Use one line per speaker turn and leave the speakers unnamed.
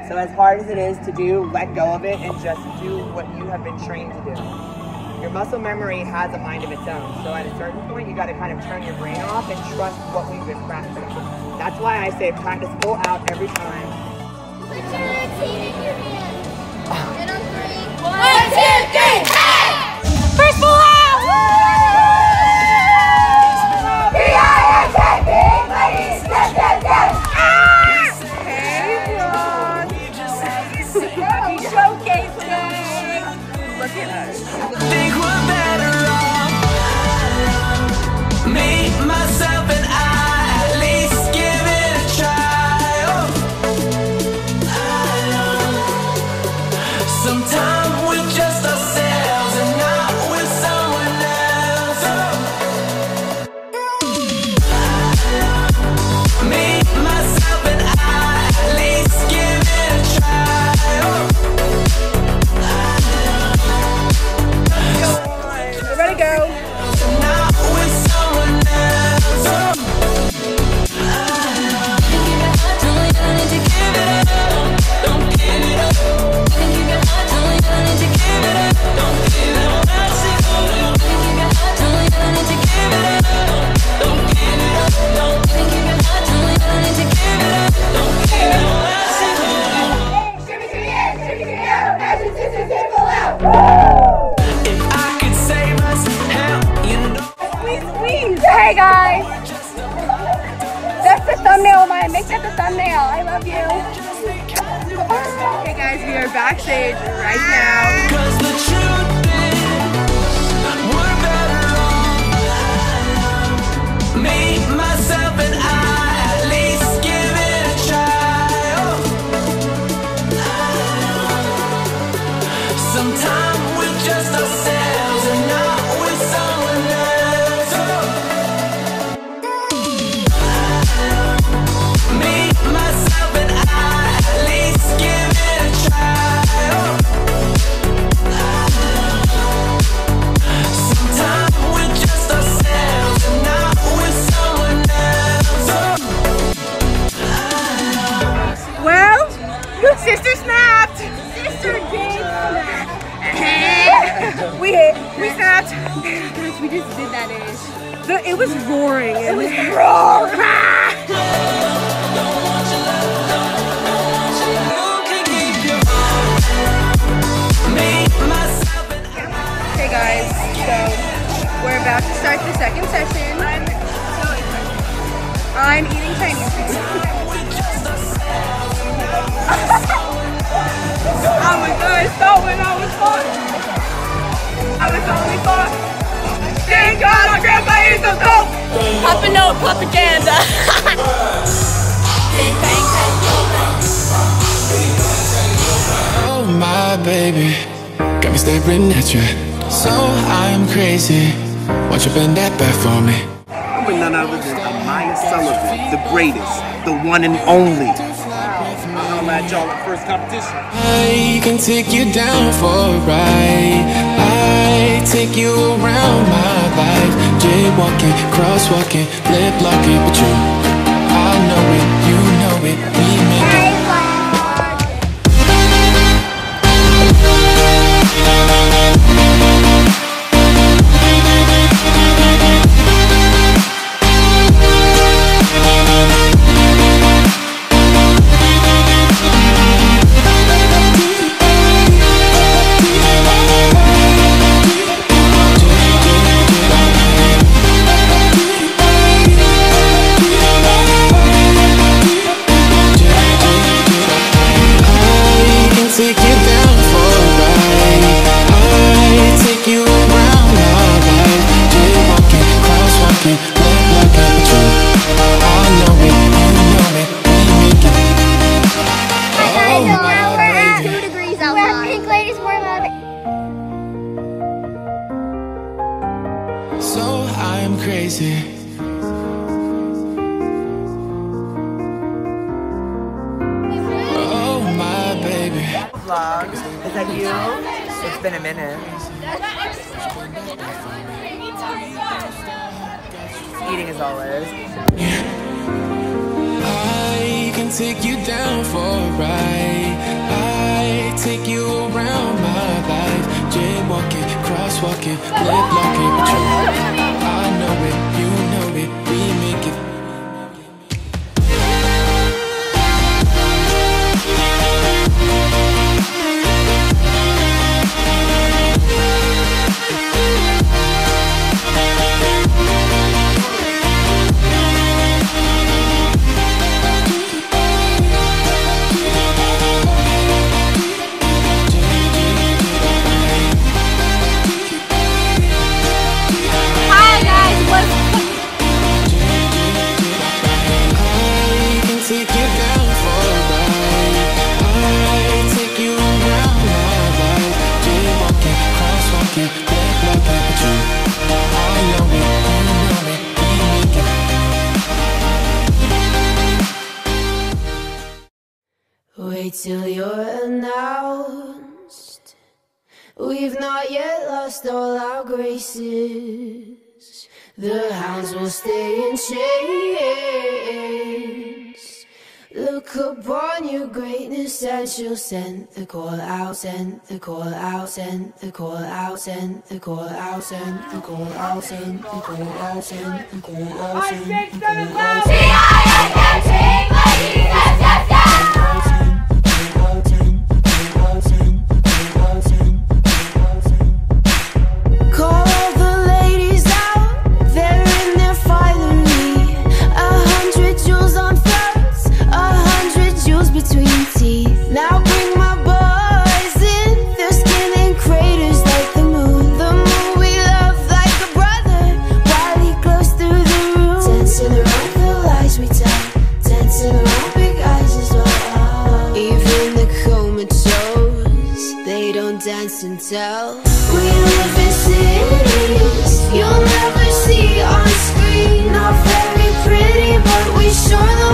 So as hard as it is to do, let go of it and just do what you have been trained to do. Your muscle memory has a mind of its own. So at a certain point, you got to kind of turn your brain off and trust what we've been practicing. That's why I say practice full out every time.
Put your team in your hand. And on 3. 1, 2, 3, hey! First full out! P-I-S-A-P, ladies, step, step, step!
Hey, Ron!
Showcase day!
Look at us.
Think we're better off. Me, myself, and I. At least give it a try. Sometimes we're just ourselves and not with someone else. Me, myself, and I. At least give it a try.
Ready, go.
Not with someone else. Don't give it up. Think you got hot, don't you need to give it up. Don't give it up. Think you got hot, don't you need to give it up. Don't give it up. Don't think you got hot, don't you need to give it up. Don't give it up.
Shimmy, shimmy, yeah, shimmy, shimmy, yeah. Action, sisters, people out!
If I could save us, hell, you know.
Hey guys! That's the thumbnail, Maya. Make that the thumbnail. I love you.
Hey guys, we are backstage right now.
'Cause the truth is, we're better off. Me, myself, and I. At least give it a try. Sometimes we're just ourselves and not with someone else. Me, myself, and I. At least give it a try. Sometimes we're just ourselves and not with someone else.
Well, sister snapped. Sister did snap. we snapped. Gosh, we just did that ish. It was roaring. It was roaring. Hey guys, so we're about to start the second session. I'm eating Chinese food. I was doing so when I was fun. I was only fun. Thank God my grandpa is so cool.
Papa no propaganda.
Oh my baby, got me staring at you. So I'm crazy. Won't you bend that back for me?
I'm with none other than Amaya Sullivan, the greatest, the one and only. I'm at y'all at first competition.
I can take you down for a ride. I take you around my life. Jaywalking, crosswalking, lip locking, but you, I know it, you know it. We make it. So I'm crazy. Oh my baby.
Vlogs. Is that you? It's been a minute. Eating as always.
I can take you down for a ride. crosswalking, lip locking, but I know it, you know it, we make it.
Wait till you're announced. We've not yet lost all our graces. The hounds will stay in chains. Look upon your greatness and she'll send the call out, send the call out, send the call out, send the call out, send the call out, send the call out, send the call out, send the call out. Call all the ladies out, they're in their finery. 100 jewels on throats, 100 jewels between teeth. Now bring my boys in, their skin in craters like the moon. The moon we love like a brother, while he glows through the room. Dancing around the lies we tell, dancing around big eyes as well. Even the comatose, they don't dance and tell. We live in cities you'll never see on screen. Not very pretty, but we sure